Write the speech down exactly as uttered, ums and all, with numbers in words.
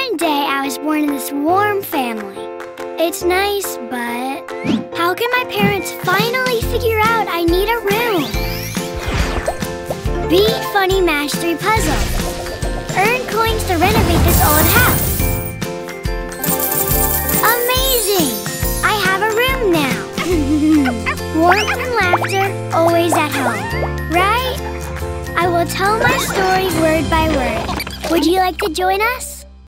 one day I was born in this warm family. It's nice, but how can my parents finally figure out I need a room? Beat funny match three puzzle. Earn coins to renovate this old house. Amazing! I have a room now. Warmth and laughter, always at home, right? I will tell my story word by word. Would you like to join us?